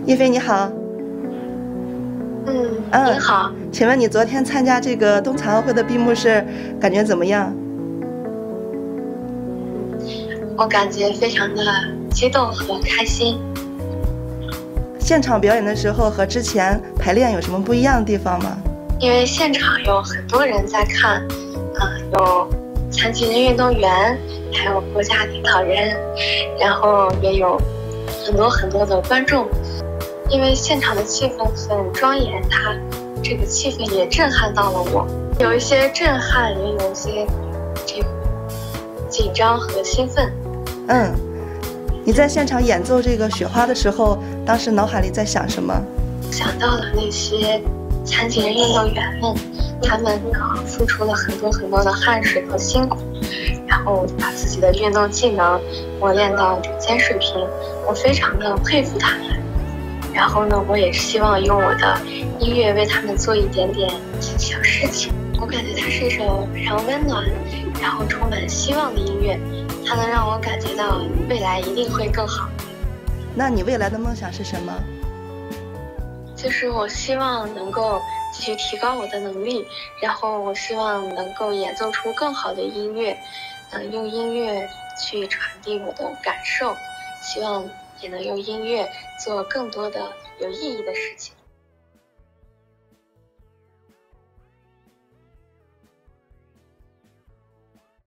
叶飞你好。 您好。 请问你昨天参加这个冬残奥会的闭幕式，感觉怎么样？ 我感觉非常的激动和开心。 现场表演的时候和之前排练有什么不一样的地方吗？ 因为现场有很多人在看，有残疾人运动员，还有国家领导人，然后也有很多的观众。因为现场的气氛很庄严，它这个气氛也震撼到了我，有一些震撼，也有一些这个紧张和兴奋。 你在现场演奏这个雪花的时候，当时脑海里在想什么？ 想到了那些残疾人运动员们，他们付出了很多的汗水和辛苦，然后把自己的运动技能磨练到顶尖水平，我非常的佩服他们。然后呢，我也希望用我的音乐为他们做一点点小事情。我感觉它是一首非常温暖，然后充满希望的音乐，它能让我感觉到未来一定会更好。 那你未来的梦想是什么？ 就是我希望能够继续提高我的能力，然后我希望能够演奏出更好的音乐，用音乐去传递我的感受，希望也能用音乐做更多的有意义的事情。